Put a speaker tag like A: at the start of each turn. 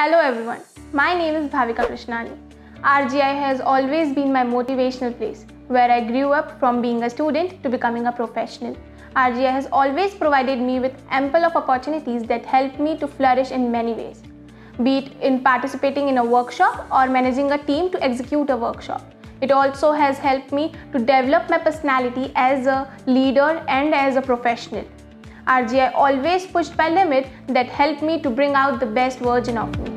A: Hello everyone, my name is Bhavika Krishnani. RGI has always been my motivational place, where I grew up from being a student to becoming a professional. RGI has always provided me with ample of opportunities that helped me to flourish in many ways, be it in participating in a workshop or managing a team to execute a workshop. It also has helped me to develop my personality as a leader and as a professional. RGI always pushed my limit that helped me to bring out the best version of me.